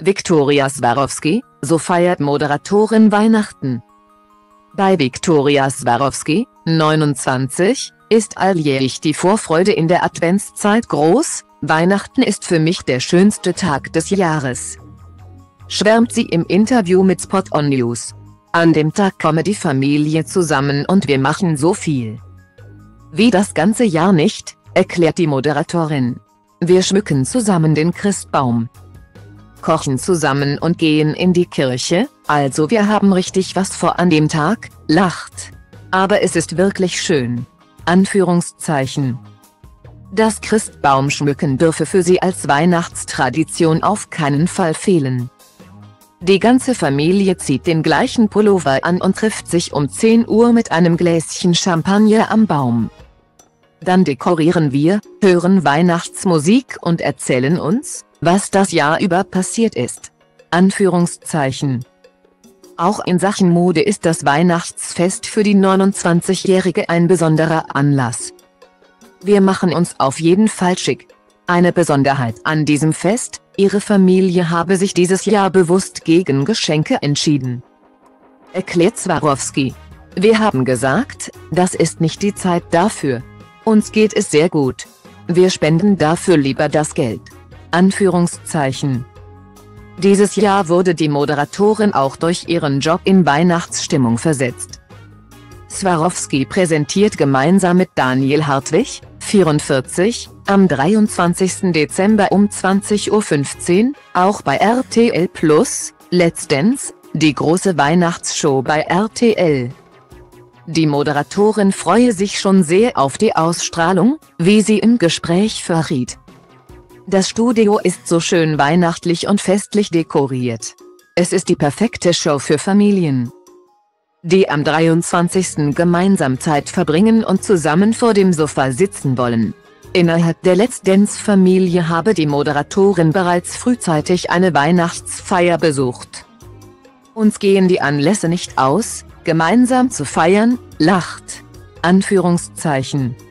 Viktoria Swarovski, so feiert Moderatorin Weihnachten. Bei Viktoria Swarovski, 29, ist alljährlich die Vorfreude in der Adventszeit groß. Weihnachten ist für mich der schönste Tag des Jahres, schwärmt sie im Interview mit Spot on News. An dem Tag komme die Familie zusammen und wir machen so viel wie das ganze Jahr nicht, erklärt die Moderatorin. Wir schmücken zusammen den Christbaum, kochen zusammen und gehen in die Kirche, also wir haben richtig was vor an dem Tag, lacht. Aber es ist wirklich schön. Anführungszeichen. Das Christbaumschmücken dürfe für sie als Weihnachtstradition auf keinen Fall fehlen. Die ganze Familie zieht den gleichen Pullover an und trifft sich um 10 Uhr mit einem Gläschen Champagner am Baum. Dann dekorieren wir, hören Weihnachtsmusik und erzählen uns, was das Jahr über passiert ist. Anführungszeichen. Auch in Sachen Mode ist das Weihnachtsfest für die 29-Jährige ein besonderer Anlass. Wir machen uns auf jeden Fall schick. Eine Besonderheit an diesem Fest: ihre Familie habe sich dieses Jahr bewusst gegen Geschenke entschieden, erklärt Swarovski. Wir haben gesagt, das ist nicht die Zeit dafür. Uns geht es sehr gut. Wir spenden dafür lieber das Geld. Anführungszeichen. Dieses Jahr wurde die Moderatorin auch durch ihren Job in Weihnachtsstimmung versetzt. Swarovski präsentiert gemeinsam mit Daniel Hartwig, 44, am 23. Dezember um 20:15 Uhr, auch bei RTL Plus, Let's Dance, die große Weihnachtsshow bei RTL. Die Moderatorin freue sich schon sehr auf die Ausstrahlung, wie sie im Gespräch verriet. Das Studio ist so schön weihnachtlich und festlich dekoriert. Es ist die perfekte Show für Familien, die am 23. gemeinsam Zeit verbringen und zusammen vor dem Sofa sitzen wollen. Innerhalb der Let's Dance-Familie habe die Moderatorin bereits frühzeitig eine Weihnachtsfeier besucht. Uns gehen die Anlässe nicht aus, gemeinsam zu feiern, lacht. Anführungszeichen.